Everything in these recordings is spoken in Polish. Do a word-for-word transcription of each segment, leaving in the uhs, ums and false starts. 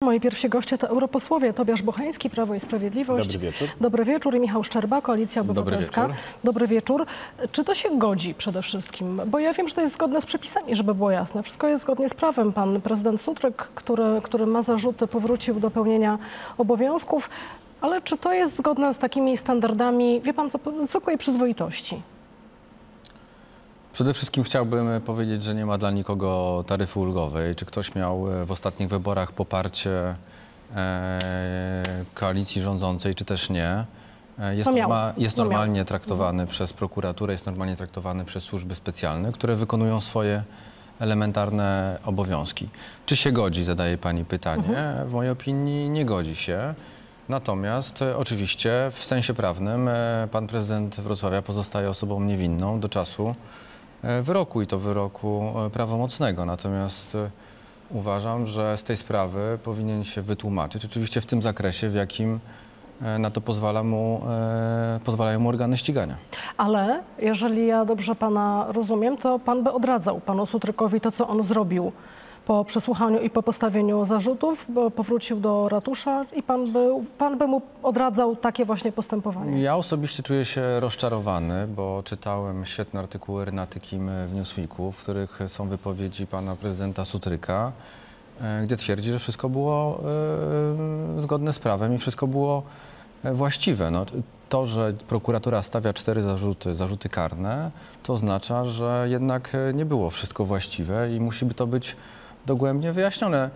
Moi pierwsi goście to europosłowie Tobiasz Bocheński, Prawo i Sprawiedliwość. Dobry wieczór. Dobry wieczór i Michał Szczerba, Koalicja Obywatelska. Dobry wieczór. Dobry wieczór. Czy to się godzi przede wszystkim? Bo ja wiem, że to jest zgodne z przepisami, żeby było jasne. Wszystko jest zgodnie z prawem. Pan prezydent Sutryk, który, który ma zarzuty, powrócił do pełnienia obowiązków. Ale czy to jest zgodne z takimi standardami, wie pan co, zwykłej przyzwoitości? Przede wszystkim chciałbym powiedzieć, że nie ma dla nikogo taryfy ulgowej. Czy ktoś miał w ostatnich wyborach poparcie e, koalicji rządzącej, czy też nie. Jest, norma, jest normalnie traktowany mhm. przez prokuraturę, jest normalnie traktowany przez służby specjalne, które wykonują swoje elementarne obowiązki. Czy się godzi, zadaje pani pytanie. Mhm. W mojej opinii nie godzi się. Natomiast e, oczywiście w sensie prawnym e, pan prezydent Wrocławia pozostaje osobą niewinną do czasu e, wyroku i to wyroku e, prawomocnego. Natomiast e, uważam, że z tej sprawy powinien się wytłumaczyć, oczywiście w tym zakresie, w jakim e, na to pozwala mu, e, pozwalają mu organy ścigania. Ale jeżeli ja dobrze pana rozumiem, to pan by odradzał panu Sutrykowi to, co on zrobił po przesłuchaniu i po postawieniu zarzutów, bo powrócił do ratusza i pan by, pan by mu odradzał takie właśnie postępowanie. Ja osobiście czuję się rozczarowany, bo czytałem świetne artykuły Renaty Kim w Newsweeku, w których są wypowiedzi pana prezydenta Sutryka, gdzie twierdzi, że wszystko było e, zgodne z prawem i wszystko było właściwe. No, to, że prokuratura stawia cztery zarzuty, zarzuty karne, to oznacza, że jednak nie było wszystko właściwe i musi to być dogłębnie wyjaśnione.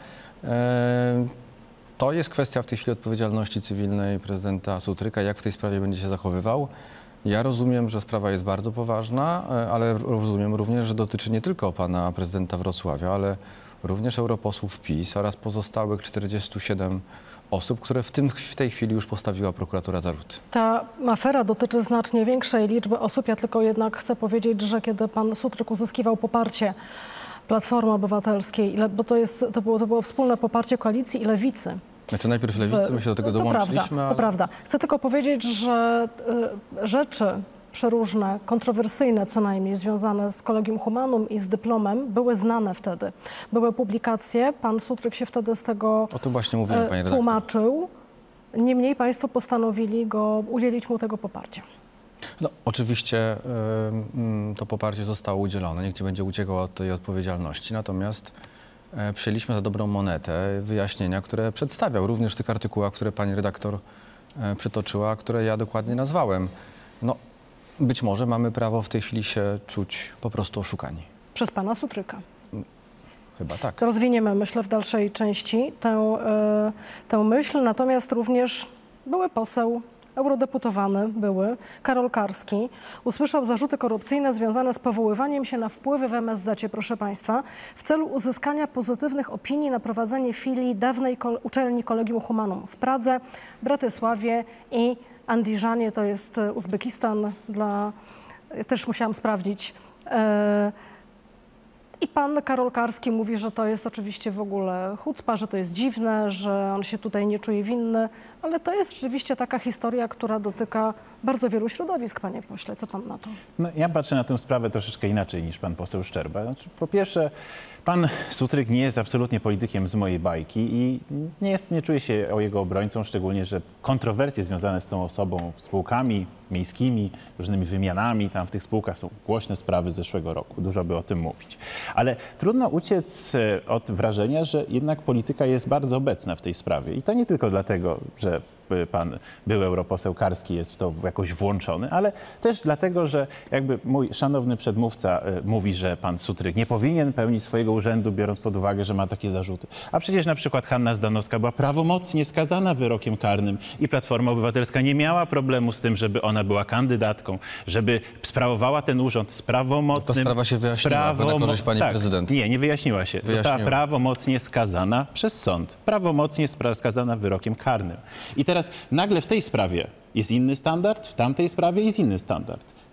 To jest kwestia w tej chwili odpowiedzialności cywilnej prezydenta Sutryka, jak w tej sprawie będzie się zachowywał. Ja rozumiem, że sprawa jest bardzo poważna, ale rozumiem również, że dotyczy nie tylko pana prezydenta Wrocławia, ale również europosłów PiS oraz pozostałych czterdziestu siedmiu osób, które w, tym, w tej chwili już postawiła prokuratura zarzuty. Ta afera dotyczy znacznie większej liczby osób. Ja tylko jednak chcę powiedzieć, że kiedy pan Sutryk uzyskiwał poparcie Platformy Obywatelskiej, bo to, jest, to, było, to było wspólne poparcie koalicji i lewicy. Znaczy najpierw lewicy, my się do tego dołączyliśmy. To prawda, ale... to prawda. Chcę tylko powiedzieć, że y, rzeczy przeróżne, kontrowersyjne co najmniej, związane z Collegium Humanum i z dyplomem, były znane wtedy. Były publikacje, pan Sutryk się wtedy z tego o tym właśnie mówiłem, pani redaktor. Tłumaczył. Niemniej państwo postanowili go, udzielić mu tego poparcia. No, oczywiście y, to poparcie zostało udzielone, nikt nie będzie uciekał od tej odpowiedzialności, natomiast y, przyjęliśmy za dobrą monetę wyjaśnienia, które przedstawiał, również w tych artykułach, które pani redaktor y, przytoczyła, które ja dokładnie nazwałem. No, być może mamy prawo w tej chwili się czuć po prostu oszukani. Przez pana Sutryka. Chyba tak. Rozwiniemy, myślę, w dalszej części tę, y, tę myśl, natomiast również były poseł, eurodeputowany były, Karol Karski, usłyszał zarzuty korupcyjne związane z powoływaniem się na wpływy w M S Z-cie, proszę państwa, w celu uzyskania pozytywnych opinii na prowadzenie filii dawnej kol uczelni Collegium Humanum w Pradze, Bratysławie i Andiżanie, to jest Uzbekistan, dla... też musiałam sprawdzić. E I pan Karol Karski mówi, że to jest oczywiście w ogóle chucpa, że to jest dziwne, że on się tutaj nie czuje winny, ale to jest rzeczywiście taka historia, która dotyka bardzo wielu środowisk, panie pośle. Co pan na to? No, ja patrzę na tę sprawę troszeczkę inaczej niż pan poseł Szczerba. Znaczy, po pierwsze, pan Sutryk nie jest absolutnie politykiem z mojej bajki i nie, jest, nie czuję się o jego obrońcą, szczególnie, że kontrowersje związane z tą osobą, spółkami miejskimi, różnymi wymianami tam w tych spółkach są głośne sprawy z zeszłego roku. Dużo by o tym mówić. Ale trudno uciec od wrażenia, że jednak polityka jest bardzo obecna w tej sprawie. I to nie tylko dlatego, że pan były europoseł Karski jest w to jakoś włączony, ale też dlatego, że jakby mój szanowny przedmówca mówi, że pan Sutryk nie powinien pełnić swojego urzędu, biorąc pod uwagę, że ma takie zarzuty. A przecież na przykład Hanna Zdanowska była prawomocnie skazana wyrokiem karnym i Platforma Obywatelska nie miała problemu z tym, żeby ona była kandydatką, żeby sprawowała ten urząd z prawomocnym... To sprawa się wyjaśniła, na korzyść pani tak, prezydent. Nie, nie wyjaśniła się. Wyjaśniła. Została prawomocnie skazana przez sąd. Prawomocnie skazana wyrokiem karnym. I teraz nagle w tej sprawie jest inny standard, w tamtej sprawie jest inny standard.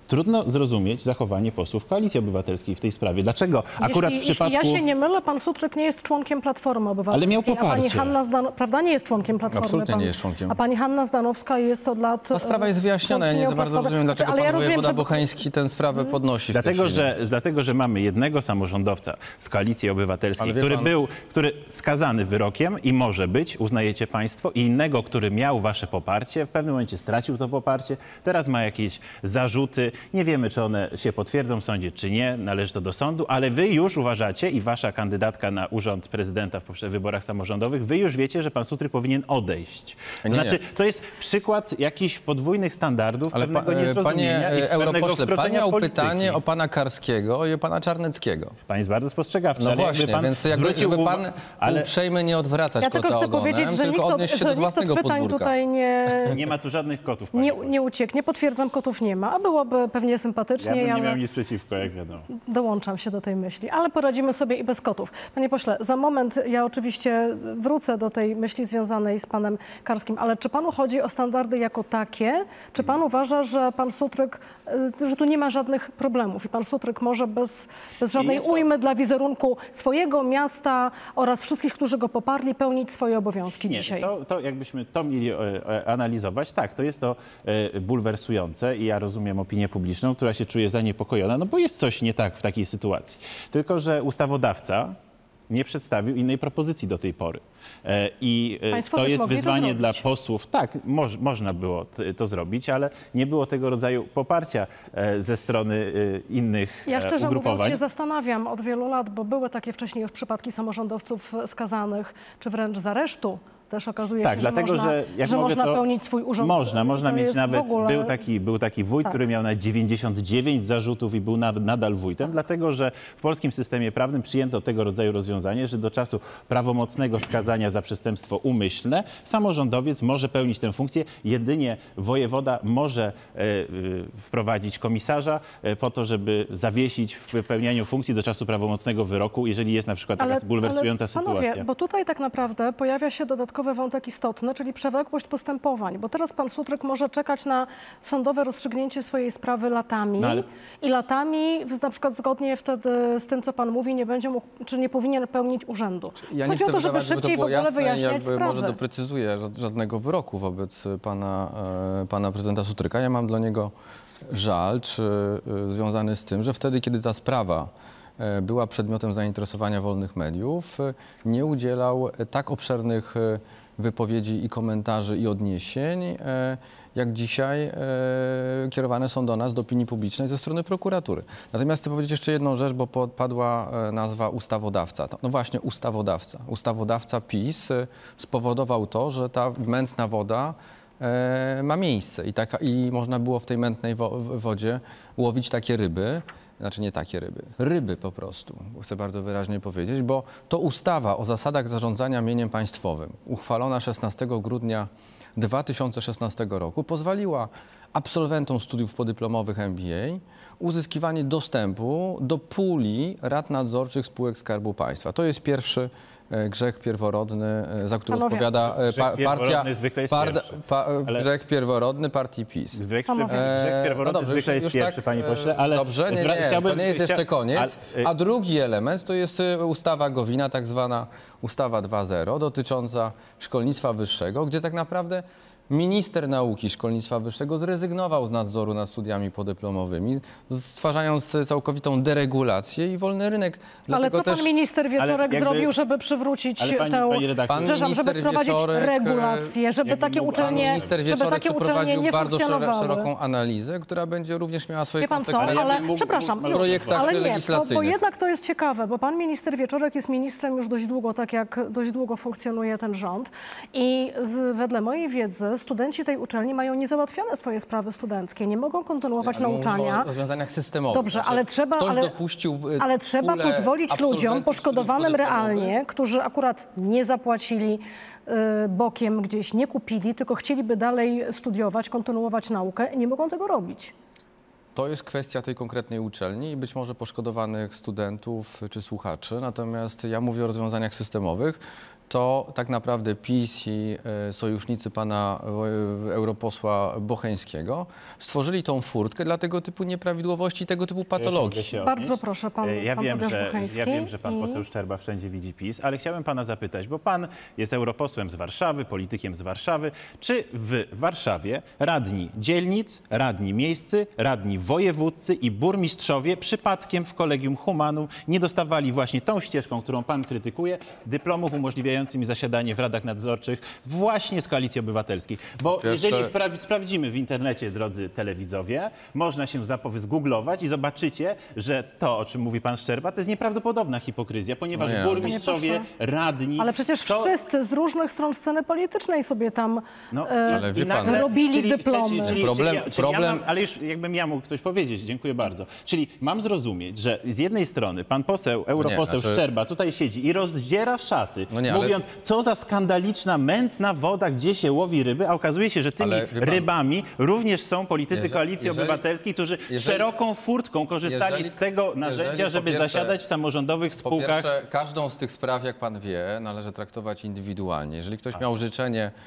trudno zrozumieć zachowanie posłów Koalicji Obywatelskiej w tej sprawie. Dlaczego akurat jeśli, w przypadku... Jeśli ja się nie mylę, pan Sutryk nie jest członkiem Platformy Obywatelskiej. Ale miał A pani poparcie. Hanna Zdanowska, prawda, nie jest członkiem Platformy. Absolutnie pan, nie jest członkiem. A pani Hanna Zdanowska jest od lat... Ta sprawa jest wyjaśniona. Ja nie za bardzo Platformy. rozumiem, dlaczego Ale pan ja rozumiem, wojewoda że- Bocheński tę sprawę podnosi w tej Dlatego chwili. że, dlatego, że mamy jednego samorządowca z Koalicji Obywatelskiej, Ale wie który pan- był, który skazany wyrokiem i może być, uznajecie państwo, i innego, który miał wasze poparcie, w pewnym momencie stracił to poparcie, teraz ma jakieś zarzuty, nie wiemy, czy one się potwierdzą w sądzie, czy nie, należy to do sądu, ale wy już uważacie i wasza kandydatka na urząd prezydenta w poprzednich wyborach samorządowych, wy już wiecie, że pan Sutryk powinien odejść. To Nie, znaczy, nie. to jest przykład jakichś podwójnych standardów, Ale pewnego pa, e, niezrozumienia panie i e, pewnego europośle, pan wkroczenia miał polityki. pytanie o pana Karskiego i o pana Czarneckiego. Pan jest bardzo spostrzegawczy, No ale jakby właśnie, pan więc jakby, zwrócił żeby uwa- pan ale uprzejmy nie odwracać Ja tylko kota chcę ogonem, powiedzieć, że tylko nikt od, odnieść się że do nikt własnego od pytań podwórka. tutaj nie, nie ma tu żadnych kotów, panie nie, pośle. nie uciekł. Nie potwierdzam, kotów nie ma, a byłoby pewnie Ja sympatycznie. bym nie ale- miał nic przeciwko, jak wiadomo. Dołączam się do tej myśli, ale poradzimy sobie i bez kotów. Panie pośle, za moment ja oczywiście wrócę do tej myśli związanej z panem Karskim, ale czy panu chodzi o standardy jako takie? Czy pan uważa, że pan Sutryk, y, że tu nie ma żadnych problemów i pan Sutryk może bez, bez żadnej Jest to- ujmy dla wizerunku swojego miasta oraz wszystkich, którzy go poparli, pełnić swoje obowiązki Nie, dzisiaj? to, to jakbyśmy to mieli e, e, analizować, tak, to jest to e, bulwersujące i ja rozumiem opinię publiczną, która się czuje zaniepokojona, no bo jest coś nie tak w takiej sytuacji. Tylko że ustawodawca nie przedstawił innej propozycji do tej pory. E, I e, Państwo to też jest mogli to wyzwanie dla zrobić. posłów. Tak, moż, można było t, to zrobić, ale nie było tego rodzaju poparcia e, ze strony e, innych Ja e, szczerze mówiąc ugrupowań. się zastanawiam od wielu lat, bo były takie wcześniej już przypadki samorządowców skazanych, czy wręcz z aresztu. Też okazuje Tak, się, dlatego, że można, że, jak że mogę, można to pełnić swój urząd. Można, można To mieć jest w nawet, ogóle... był taki, był taki wójt, Tak. który miał na dziewięćdziesiąt dziewięć zarzutów i był nad, nadal wójtem, dlatego że w polskim systemie prawnym przyjęto tego rodzaju rozwiązanie, że do czasu prawomocnego skazania za przestępstwo umyślne samorządowiec może pełnić tę funkcję, jedynie wojewoda może e, e, wprowadzić komisarza e, po to, żeby zawiesić w wypełnianiu funkcji do czasu prawomocnego wyroku, jeżeli jest na przykład taka bulwersująca ale, panowie, sytuacja. bo tutaj tak naprawdę pojawia się dodatkowy wątek istotny, czyli przewlekłość postępowań, bo teraz pan Sutryk może czekać na sądowe rozstrzygnięcie swojej sprawy latami No ale- i latami, w- na przykład zgodnie wtedy z tym, co pan mówi, nie będzie mógł, czy nie powinien pełnić urzędu. Ja nie Chodzi chcę o to, żeby wydawać, żeby szybciej w było ogóle jasne i wyjaśniać jakby sprawy. może doprecyzuję, ża- żadnego wyroku wobec pana, e, pana prezydenta Sutryka. Ja mam dla niego żal, czy e, związany z tym, że wtedy, kiedy ta sprawa e, była przedmiotem zainteresowania wolnych mediów, e, nie udzielał e, tak obszernych e, wypowiedzi i komentarzy i odniesień, e, jak dzisiaj e, kierowane są do nas, do opinii publicznej ze strony prokuratury. Natomiast chcę powiedzieć jeszcze jedną rzecz, bo padła e, nazwa ustawodawca. To- No właśnie ustawodawca. Ustawodawca PiS e, spowodował to, że ta mętna woda e, ma miejsce i, taka, i można było w tej mętnej wo, w- wodzie łowić takie ryby. Znaczy nie takie ryby, ryby po prostu, chcę bardzo wyraźnie powiedzieć, bo to ustawa o zasadach zarządzania mieniem państwowym, uchwalona szesnastego grudnia dwa tysiące szesnastego roku, pozwoliła absolwentom studiów podyplomowych M B A uzyskiwanie dostępu do puli rad nadzorczych spółek Skarbu Państwa. To jest pierwszy e, grzech pierworodny, e, za który Panowie, odpowiada e, grzech pa, pierworodny partia, zwykle jest parda- pierwszy. pa, e, Ale- grzech pierworodny partii PiS. Grzech, Panowie. grzech pierworodny no dobrze, zwykle już- jest już pierwszy, tak, panie e, pośle, ale... Dobrze, nie, zwra- nie, chciałbym- to nie jest chcia- jeszcze koniec. ale, e, A drugi element to jest e, ustawa Gowina, tak zwana ustawa dwa zero, dotycząca szkolnictwa wyższego, gdzie tak naprawdę minister nauki i szkolnictwa wyższego zrezygnował z nadzoru nad studiami podyplomowymi, stwarzając całkowitą deregulację i wolny rynek. Ale Dlatego co pan też minister Wieczorek jakby- zrobił, żeby przywrócić Ale pani- tę... pani redaktor- Pan Przepraszam, żeby minister wprowadzić Wieczorek, e, regulacje, żeby jakby takie mógł- Pan uczelnie, minister żeby Wieczorek takie uczelnie przeprowadził nie bardzo szero- funkcjonowały. szeroką analizę, która będzie również miała swoje Wie pan co, konsekwencje. ale mógł- przepraszam, mógł- już, projektach ale nie, bo, bo legislacyjnych. jednak to jest ciekawe, bo pan minister Wieczorek jest ministrem już dość długo, tak jak dość długo funkcjonuje ten rząd i z, wedle mojej wiedzy studenci tej uczelni mają niezałatwione swoje sprawy studenckie, nie mogą kontynuować Ale mówimy nauczania. o rozwiązaniach systemowych. Dobrze, Znaczy, ale trzeba, ktoś ale, dopuścił, y, ale trzeba pulę pozwolić ludziom absolwentów poszkodowanym studiów podyplomowych. realnie, którzy akurat nie zapłacili y, bokiem gdzieś, nie kupili, tylko chcieliby dalej studiować, kontynuować naukę, nie mogą tego robić. To jest kwestia tej konkretnej uczelni i być może poszkodowanych studentów czy słuchaczy. Natomiast ja mówię o rozwiązaniach systemowych. to tak naprawdę PiS i e, sojusznicy pana e, europosła Bocheńskiego stworzyli tą furtkę dla tego typu nieprawidłowości i tego typu patologii. Się Bardzo odnieść. proszę, pan, ja pan wiem, Tobiasz że, Bocheński. Ja wiem, że pan I... poseł Szczerba wszędzie widzi PiS, ale chciałem pana zapytać, bo pan jest europosłem z Warszawy, politykiem z Warszawy. Czy w Warszawie radni dzielnic, radni miejscy, radni wojewódcy i burmistrzowie przypadkiem w Collegium Humanum nie dostawali właśnie tą ścieżką, którą pan krytykuje, dyplomów umożliwiających mi zasiadanie w radach nadzorczych właśnie z Koalicji Obywatelskiej? Bo Pierwsze... jeżeli spra sprawdzimy w internecie, drodzy telewidzowie, można się zapowiedz zgooglować i zobaczycie, że to, o czym mówi pan Szczerba, to jest nieprawdopodobna hipokryzja, ponieważ No nie, burmistrzowie, radni... Ale przecież to... wszyscy z różnych stron sceny politycznej sobie tam No, e, ale wie i pan- nagle- robili dyplomy. Czyli, czyli, Problem- czyli, ja, czyli problem- ja mam, ale już jakbym ja mógł coś powiedzieć, dziękuję bardzo. Czyli mam zrozumieć, że z jednej strony pan poseł, europoseł znaczy- Szczerba tutaj siedzi i rozdziera szaty, No nie, ale- mówiąc, co za skandaliczna, mętna woda, gdzie się łowi ryby, a okazuje się, że tymi Ale wie pan- rybami również są politycy Jeżeli- Koalicji jeżeli- Obywatelskiej, którzy jeżeli- szeroką furtką korzystali jeżeli- z tego narzędzia, jeżeli po żeby pierwsze- zasiadać w samorządowych Po spółkach. pierwsze, każdą z tych spraw, jak pan wie, należy traktować indywidualnie. Jeżeli ktoś miał życzenie e,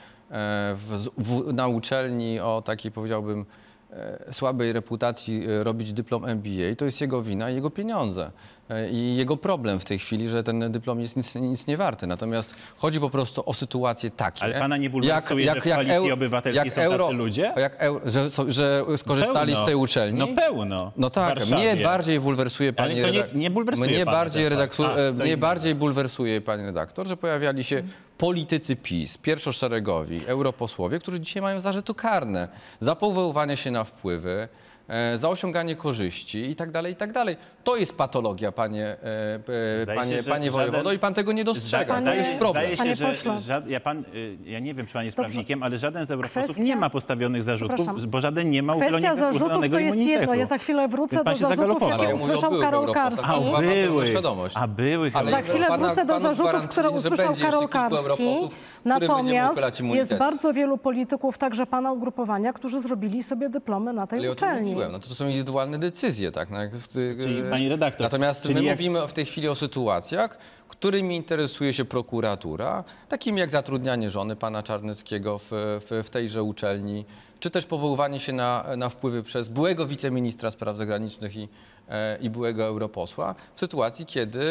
w, w, na uczelni o takiej, powiedziałbym, e, słabej reputacji e, robić dyplom M B A, to jest jego wina i jego pieniądze. E, I jego problem w tej chwili, że ten dyplom jest nic, nic nie warty. Natomiast chodzi po prostu o sytuacje takie. Ale pana nie bulwersuje, że w Koalicji eu- Obywatelskiej jak są euro- tacy ludzie? Jak euro, że, są- że skorzystali Pełno. z tej uczelni? No pełno. No w tak, Warszawie. mnie bardziej bulwersuje pani Ale to nie- redak- nie bulwersuje mnie pana bardziej ten fakt. redaktu- A, e, co mnie innego. bardziej bulwersuje pani redaktor, że pojawiali się politycy PiS, pierwszoszeregowi, europosłowie, którzy dzisiaj mają zarzuty karne za powoływanie się na wpływy, e, za osiąganie korzyści i tak dalej, i tak dalej. To jest patologia, panie, e, e, Zdaje panie, się, że panie wojewodo, żaden- i pan tego nie dostrzega. Panie- To jest problem. Zdaje się, Panie że pośle. żad, ja, pan, y, ja nie wiem, czy pan jest Dobrze. prawnikiem, ale żaden z europosłów Kwestia- nie ma postawionych zarzutów, Przepraszam. bo żaden nie ma Kwestia uchylonego- zarzutów to uchylonego jest immunitetu. jedno. Ja za chwilę wrócę Więc pan do się zarzutów, zagalopował. jakie Ale ja mówię o usłyszał byłych Karol europosłach. Karski. A, mam tego były, świadomość. a były Ale Za chwilę pana- wrócę do panu zarzutów, gwarantuję, które że usłyszał będzie jeszcze Karol kilku Karski. europosłów, którym będziemy Natomiast uchylać jest immunitet. bardzo wielu polityków, także pana ugrupowania, którzy zrobili sobie dyplomy na tej Ale ja o tym uczelni. mówiłem. No to, to są indywidualne decyzje, tak? No, jak w ty- Czyli, pani redaktor, Natomiast czyli my jak- mówimy w tej chwili o sytuacjach, którymi interesuje się prokuratura, takimi jak zatrudnianie żony pana Czarneckiego w, w, w tejże uczelni, czy też powoływanie się na, na wpływy przez byłego wiceministra spraw zagranicznych i, e, i byłego europosła w sytuacji, kiedy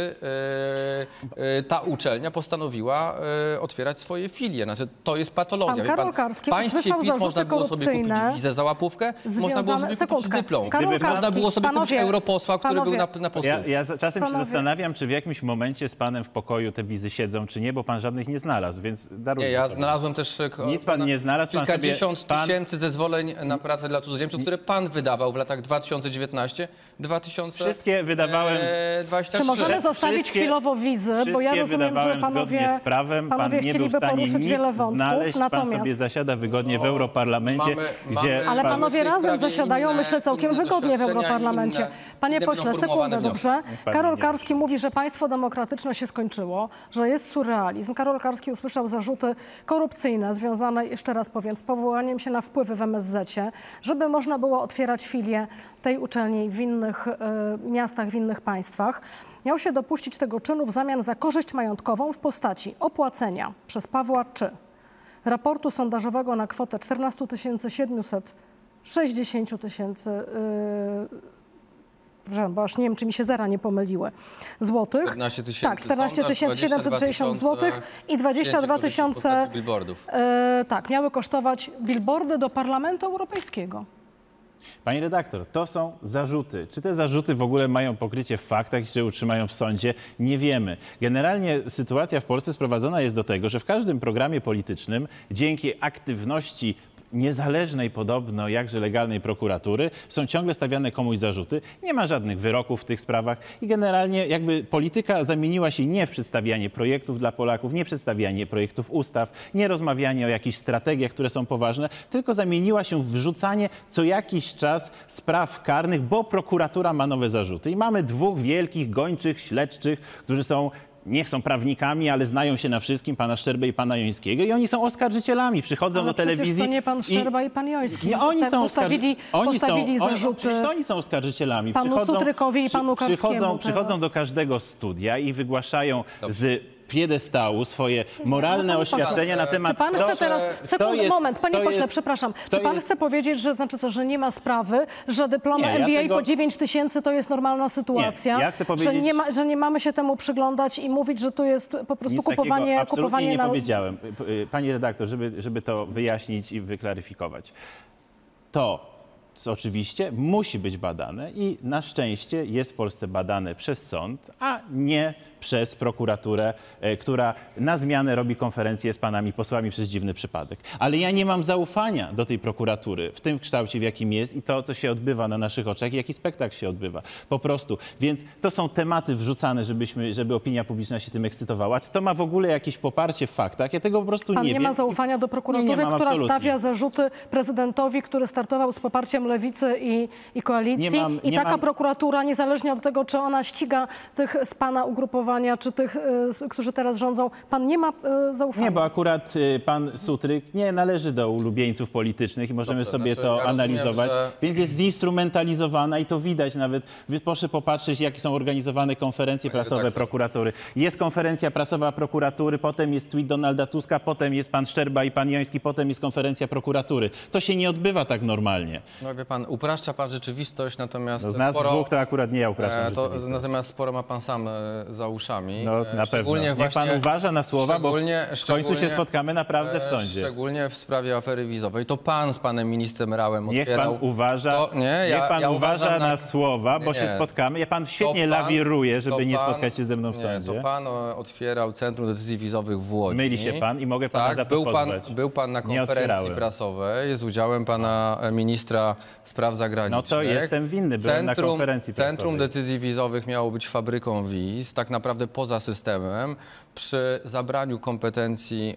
e, e, ta uczelnia postanowiła e, otwierać swoje filie. Znaczy, to jest patologia. Pan Wie Karol Karski w państwie usłyszał PiS zarzuty można było sobie kupić korupcyjne wizę za łapówkę, można było związane- sobie kupić sekundkę. dyplom. Karol Gdyby można Karski, było sobie kupić panowie, europosła, który panowie. był na, na posłu. Ja, ja za- czasem Panowie. się zastanawiam, czy w jakimś momencie z panem w pokoju te wizy siedzą, czy nie, bo pan żadnych nie znalazł, więc darujmy Nie, ja sobie. znalazłem też e, ko- Nic pan pana- nie znalazł, pan kilkadziesiąt sobie- pan- tysięcy zezwoleń na pracę dla cudzoziemców, które pan wydawał w latach dwa tysiące dziewiętnaście dwa tysiące Wszystkie wydawałem- dwadzieścia trzy. Czy możemy zostawić Wszystkie- chwilowo wizy? Bo ja Wszystkie rozumiem, że wydawałem panowie, zgodnie z prawem. Pan panowie nie był w chcieliby stanie poruszyć nic wiele wątków, znaleźć. Pan natomiast... sobie zasiada wygodnie w Europarlamencie, Mamy- gdzie... mamy- Ale Mamy panowie w tej razem sprawie zasiadają, inne- myślę, całkiem inne wygodnie w doświadczenia, Europarlamencie. inne- Panie inne pośle, formułowane sekundę, wnioski. dobrze? Pani Karol nie Karski mówi, że państwo demokratyczne się skończyło, że jest surrealizm. Karol Karski usłyszał zarzuty korupcyjne związane, jeszcze raz powiem, z powołaniem się na wpływy w M S Z-cie, żeby można było otwierać filie tej uczelni w innych e, miastach, w innych państwach. Miał się dopuścić tego czynu w zamian za korzyść majątkową w postaci opłacenia przez Pawła Czy raportu sondażowego na kwotę czternaście tysięcy siedemset sześćdziesiąt tysięcy, yy, bo aż nie wiem, czy mi się zera nie pomyliły, złotych. czternaście tysięcy Tak, czternaście tysięcy siedemset sześćdziesiąt złotych i dwadzieścia dwa tysiące billboardów. yy, tak, miały kosztować billboardy do Parlamentu Europejskiego. Pani redaktor, to są zarzuty. Czy te zarzuty w ogóle mają pokrycie w faktach i czy utrzymają w sądzie? Nie wiemy. Generalnie sytuacja w Polsce sprowadzona jest do tego, że w każdym programie politycznym dzięki aktywności niezależnej podobno, jakże legalnej prokuratury, są ciągle stawiane komuś zarzuty. Nie ma żadnych wyroków w tych sprawach i generalnie jakby polityka zamieniła się nie w przedstawianie projektów dla Polaków, nie przedstawianie projektów ustaw, nie rozmawianie o jakichś strategiach, które są poważne, tylko zamieniła się w wrzucanie co jakiś czas spraw karnych, bo prokuratura ma nowe zarzuty. I mamy dwóch wielkich, gończych, śledczych, którzy są niech są prawnikami, ale znają się na wszystkim, pana Szczerbę i pana Jońskiego i oni są oskarżycielami, przychodzą Ale do telewizji. przecież to nie pan Szczerba i, i pan Joński. Nie, oni są postawili, oni postawili są, zarzuty. Oni, przecież to oni są oskarżycielami. Panu Przychodzą- Sutrykowi i panu przy- przychodzą, Karskiemu przychodzą teraz. do każdego studia i wygłaszają Dobrze. z piedestału swoje moralne panie pośle, oświadczenia na temat... Czy pan kto- chce teraz... kto Sekundę, jest- moment, panie kto pośle, jest- przepraszam. kto Czy pan jest- chce powiedzieć, że znaczy co, że nie ma sprawy, że dyplomy Nie, ja M B A tego- po dziewięć tysięcy to jest normalna sytuacja? Nie, ja chcę że, powiedzieć- nie ma, że nie mamy się temu przyglądać i mówić, że tu jest po prostu Nic kupowanie, takiego absolutnie kupowanie nie na... powiedziałem. P- y, Pani redaktor, żeby, żeby to wyjaśnić i wyklaryfikować. To co oczywiście musi być badane i na szczęście jest w Polsce badane przez sąd, a nie przez prokuraturę, e, która na zmianę robi konferencję z panami posłami przez dziwny przypadek. Ale ja nie mam zaufania do tej prokuratury w tym kształcie, w jakim jest i to, co się odbywa na naszych oczach, jaki spektakl się odbywa. Po prostu. Więc to są tematy wrzucane, żebyśmy, żeby opinia publiczna się tym ekscytowała. Czy to ma w ogóle jakieś poparcie w faktach? Ja tego po prostu Pan nie nie wiem. ma zaufania do prokuratury, Nie, nie mam, która absolutnie. stawia zarzuty prezydentowi, który startował z poparciem Lewicy i, i koalicji. Nie mam- I nie taka mam- prokuratura, niezależnie od tego, czy ona ściga tych z pana ugrupowania, czy tych, y, którzy teraz rządzą, pan nie ma y, zaufania. Nie, bo akurat y, pan Sutryk nie należy do ulubieńców politycznych i możemy Dobrze, sobie znaczy, to ja rozumiem, analizować. że- Więc jest zinstrumentalizowana i to widać nawet. Wy- Proszę popatrzeć, jakie są organizowane konferencje Panie prasowe redaktor. prokuratury. Jest konferencja prasowa prokuratury, potem jest tweet Donalda Tuska, potem jest pan Szczerba i pan Joński, potem jest konferencja prokuratury. To się nie odbywa tak normalnie. No wie pan, upraszcza pan rzeczywistość, natomiast No z nas sporo... dwóch to akurat nie ja upraszczam E, to, rzeczywistość. natomiast sporo ma pan sam e, za uszami. No E, na pewno. szczególnie Niech właśnie- pan uważa na słowa, bo w szczególnie- w końcu się szczególnie- spotkamy naprawdę w e, sądzie. Szczególnie w sprawie afery wizowej. To pan z panem ministrem Rałem Niech otwierał... pan uważa, To, nie, ja, niech pan ja uważa uważam na, słowa, bo Nie, się nie. spotkamy. Ja pan świetnie To pan- lawiruje, żeby to nie pan- spotkać się ze mną w nie, sądzie. To pan e, otwierał Centrum Decyzji Wizowych w Łodzi. Myli się pan i mogę pana tak, za to był pan, pozwać. był pan na Nie konferencji otwierałem. prasowej z udziałem pana e, ministra spraw zagranicznych. No to jestem winny, byłem na konferencji prasowej. Centrum Decyzji Wizowych miało być fabryką wiz, tak naprawdę poza systemem, przy zabraniu kompetencji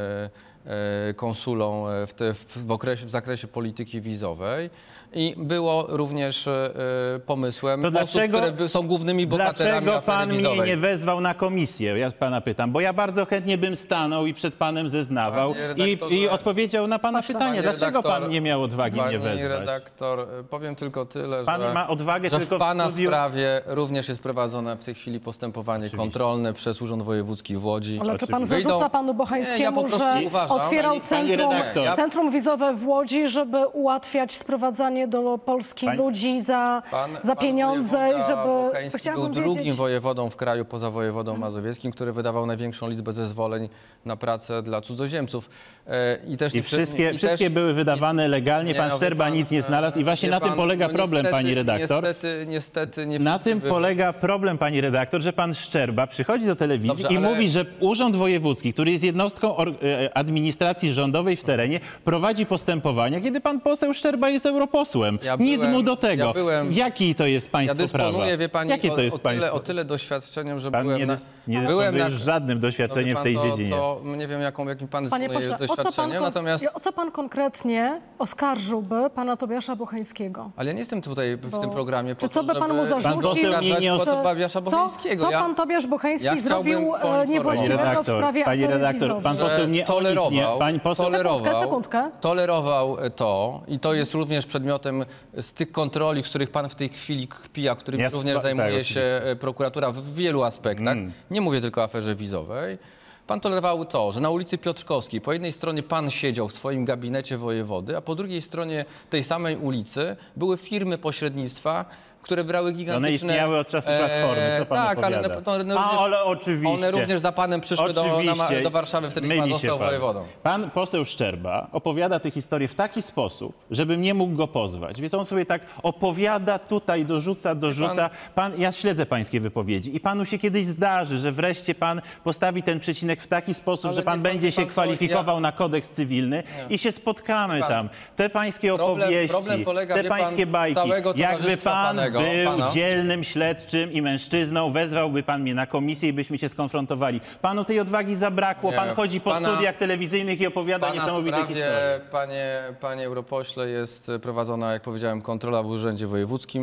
e, e, konsulom w, te, w, w, okresie, w zakresie polityki wizowej i było również e, pomysłem To osób, dlaczego- które by- są głównymi bohaterami Dlaczego afery pan wizowej. mnie nie wezwał na komisję? Ja pana pytam, bo ja bardzo chętnie bym stanął i przed panem zeznawał Panie i, redaktorze- i odpowiedział na pana Proszę, pytanie. Panie Dlaczego redaktor- pan nie miał odwagi Pani mnie wezwać? redaktor, powiem tylko tyle, Pan że, ma odwagę że tylko w w pana studiu- sprawie również jest prowadzone w tej chwili postępowanie kontrolne przez Urząd Wojewódzki w Łodzi. Ale czy pan Oczywiście. zarzuca Wyjdą- panu Nie, ja Bochańskiemu, po prostu że uważam- otwierał Pani- pani centrum, redaktor. Ja- centrum wizowe w Łodzi, żeby ułatwiać sprowadzanie do Polski Pani- ludzi za, Pan, za pieniądze i wojewoda żeby... Bocheński Chciałabym był drugim wiedzieć... wojewodą w kraju poza wojewodą mazowieckim, który wydawał największą liczbę zezwoleń na pracę dla cudzoziemców. E, I, też I nie- wszystkie, i wszystkie też- były wydawane legalnie, Nie, pan no, wie Szczerba pan, nic nie znalazł i właśnie wie na tym pan, polega no problem, niestety, pani redaktor. Niestety, niestety nie Na wszystkie tym były. polega problem, pani redaktor, że pan Szczerba przychodzi do telewizji Dobrze, i ale- mówi, że Urząd Wojewódzki, który jest jednostką or- e, administracji rządowej w terenie, prowadzi postępowania, kiedy pan poseł Szczerba jest europosłem. Ja Nic byłem- mu do tego. ja byłem- Jaki to jest Ja państwo prawa? dysponuję, wie pani, Jakie o, to jest o, tyle, państwo? o tyle doświadczeniem, że Pan byłem nie, na... dys- nie byłem dysponuje na żadnym No wie doświadczeniem pan, w tej to, dziedzinie. To nie wiem, jaką, jakim pan Panie dysponuje pośle, o co pan, doświadczeniem, kon- natomiast... o co pan konkretnie oskarżyłby pana Tobiasza Bocheńskiego? Ale ja nie jestem tutaj w Bo- tym programie Czy po co to, by pan mu żeby zarzucił? poseł mnie nie po os- to Tobiasza Co, Bocheńskiego. co Ja- pan Tobiasz Bocheński ja chciałbym zrobił e, poinformować. niewłaściwego Pani w redaktor, sprawie pani afery redaktor, wizowej? pan poseł nie tolerował, nie, pani poseł- tolerował, Sekundkę, sekundkę. tolerował to i to jest również przedmiotem z tych kontroli, z których pan w tej chwili kpi, a którymi Ja również spo- zajmuje tak, się e, prokuratura w wielu aspektach. Mm. Nie mówię tylko o aferze wizowej. Pan tolerował to, że na ulicy Piotrkowskiej po jednej stronie pan siedział w swoim gabinecie wojewody, a po drugiej stronie tej samej ulicy były firmy pośrednictwa, które brały gigantyczne... istniały od czasu Platformy, co pan Tak, ale, opowiada? one- to one A, również, ale oczywiście. one również za panem przyszły do, na, Oczywiście. do Warszawy, wtedy Myli pan się został pan. wojewodą. Pan poseł Szczerba opowiada tę historię w taki sposób, żebym nie mógł go pozwać. Więc on sobie tak opowiada, tutaj dorzuca, dorzuca. Pan, ja śledzę pańskie wypowiedzi i panu się kiedyś zdarzy, że wreszcie pan postawi ten przecinek w taki sposób, Ale że pan niech pan- będzie się pan co, kwalifikował ja- na kodeks cywilny i się spotkamy Pan- tam. Te pańskie Problem- opowieści, problem polega, te wie pan, pańskie bajki. całego Jakby towarzystwa pan panego, był pana. dzielnym śledczym i mężczyzną, wezwałby pan mnie na komisję i byśmy się skonfrontowali. Panu tej odwagi zabrakło. Nie, Pan chodzi po pana- studiach telewizyjnych i opowiada Pana niesamowite sprawie, historie. panie, panie europośle, jest prowadzona, jak powiedziałem, kontrola w Urzędzie Wojewódzkim.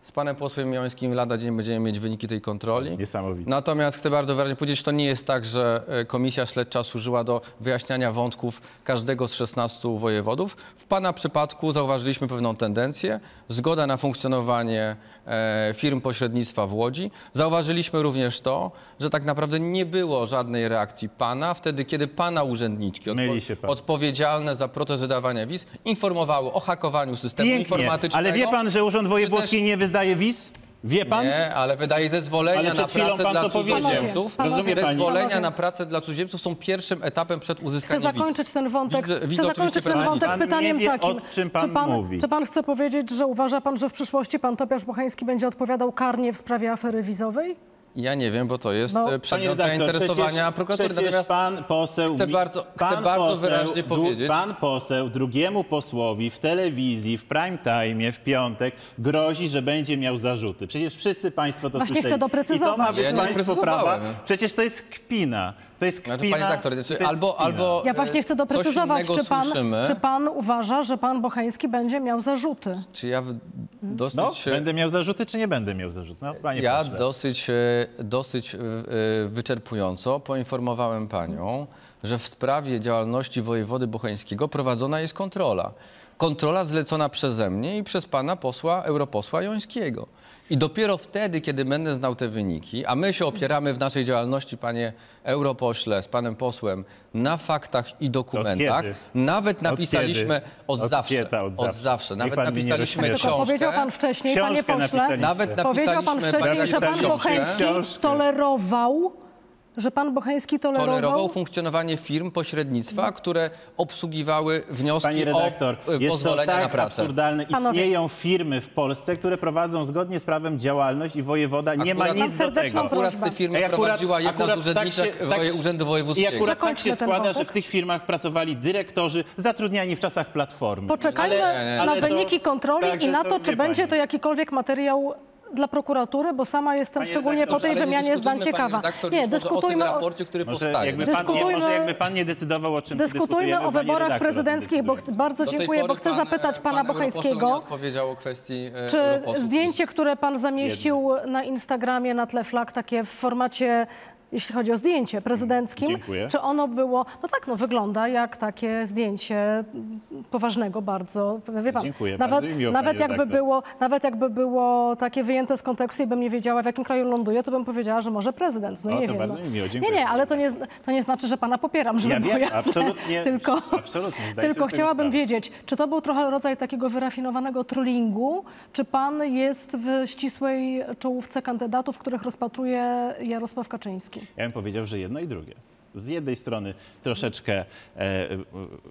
Z panem posłem Jońskim lada dzień będziemy mieć wyniki tej kontroli. Niesamowite. Natomiast chcę bardzo wyraźnie powiedzieć, że to nie jest tak, że e, komisja śledcza służyła do wyjaśniania wątków każdego z szesnastu wojewodów. W pana przypadku zauważyliśmy pewną tendencję. Zgoda na funkcjonowanie e, firm pośrednictwa w Łodzi. Zauważyliśmy również to, że tak naprawdę nie było żadnej reakcji pana wtedy, kiedy pana urzędniczki Myli się pan. odpowiedzialne za proces wydawania wiz informowały o hakowaniu systemu Pięknie, informatycznego. ale wie pan, że Urząd Wojewódzki też- nie wydaje wiz? Wie pan? Nie, ale wydaje zezwolenia Ale na przed chwilą pracę pan dla to powiedział. cudzoziemców. Panowie, Rozumie pani? Zezwolenia Panowie. na pracę dla cudzoziemców są pierwszym etapem przed Chcę uzyskaniem wiz. zakończyć ten wątek, Widzę- widzę chcę oczywiście zakończyć ten pytanie. wątek Pan nie pytaniem wie, takim. o czym pan czy, pan, mówi. czy pan chce powiedzieć, że uważa pan, że w przyszłości pan Tobiasz Bocheński będzie odpowiadał karnie w sprawie afery wizowej? Ja nie wiem, bo to jest No, e, Panie przedmiot redaktor, zainteresowania przecież, prokuratury. przecież Natomiast pan poseł, chcę mi- bardzo- chcę pan bardzo poseł, wyraźnie dru- powiedzieć- Pan poseł drugiemu posłowi w telewizji, w prime time, w piątek grozi, że będzie miał zarzuty. Przecież wszyscy państwo to Właśnie słyszeli. chcę doprecyzować. I to ma być Ja nie państwo prawa. precyzowałem. Przecież to jest kpina. To jest kpina. Znaczy, panie redaktor, to znaczy, jest albo, kpina. albo Ja właśnie chcę e, coś doprecyzować, innego czy pan, słyszymy, czy pan uważa, że pan Bocheński będzie miał zarzuty? czy ja w- dosyć... No, e, będę miał zarzuty, czy nie będę miał zarzuty? No, panie Ja pośle. dosyć, e, dosyć e, e, wyczerpująco poinformowałem panią, że w sprawie działalności wojewody bocheńskiego prowadzona jest kontrola. Kontrola zlecona przeze mnie i przez pana posła, europosła Jońskiego. I dopiero wtedy, kiedy będę znał te wyniki, a my się opieramy w naszej działalności, panie europośle, z panem posłem, na faktach i dokumentach. kiedy? Nawet Od napisaliśmy kiedy? od, Od zawsze. kiedy? Od zawsze. zawsze. Niech Nawet pan mnie nie napisaliśmy rozśmiesza. Tylko książkę. powiedział pan wcześniej, Książkę panie pośle, napisaliście. Nawet powiedział pan napisaliśmy wcześniej, że pan napisaliście Bocheński książkę. tolerował, że pan Bocheński tolerował... tolerował funkcjonowanie firm pośrednictwa, które obsługiwały wnioski Pani redaktor, o e, jest to pozwolenia tak na pracę. absurdalne. Panowie. Istnieją firmy w Polsce, które prowadzą zgodnie z prawem działalność i wojewoda nie ma Akurat- nic Mam do serdeczną tego. Akurat prośbę. te firmy Ej, akurat- prowadziła jedna akurat z urzędniczek tak się- tak- woje- Urzędu I Wojewódzkiego. akurat tak Zakończmy się ten składa, wątek. że w tych firmach pracowali dyrektorzy zatrudniani w czasach Platformy. Poczekajmy Ale- na ale to- wyniki kontroli także i na to to, czy wie będzie pani. to jakikolwiek materiał dla prokuratury, bo sama jestem Panie szczególnie po redaktorze, tej Ale nie wymianie zdań dyskutujmy, ciekawa. panie redaktor, Nie, już może o tym dyskutujmy o, raporcie, który Może powstaje. jakby, pan nie, Dyskutujmy- może jakby pan nie decydował, o czym dyskutujmy dyskutujemy, o pani wyborach redaktor o tym prezydenckich, bo decyduje. chcę, bardzo Do tej dziękuję, bo pory chcę pan, zapytać e, pana pan europoseł nie Bocheńskiego, odpowiedział o kwestii e, czy europosłów. zdjęcie, które pan zamieścił na Instagramie na tle flag, takie w formacie, jeśli chodzi o zdjęcie prezydenckim, Dziękuję. czy ono było, no tak, no wygląda jak takie zdjęcie mm, poważnego bardzo, wie pan, Dziękuję nawet, bardzo i miło, nawet pani jakby redaktor. było, nawet jakby było takie wyjęte z kontekstu i bym nie wiedziała, w jakim kraju ląduje, to bym powiedziała, że może prezydent, no O, nie to wiem. bardzo no. mi miło, nie, dziękuję. nie, ale to nie, to nie znaczy, że pana popieram, żeby Ja było wiem, jasne. absolutnie, tylko, absolutnie, zdaję sobie tylko z tego chciałabym sprawę. wiedzieć, czy to był trochę rodzaj takiego wyrafinowanego trollingu, czy pan jest w ścisłej czołówce kandydatów, których rozpatruje Jarosław Kaczyński? Ja bym powiedział, że jedno i drugie. Z jednej strony troszeczkę e, e, było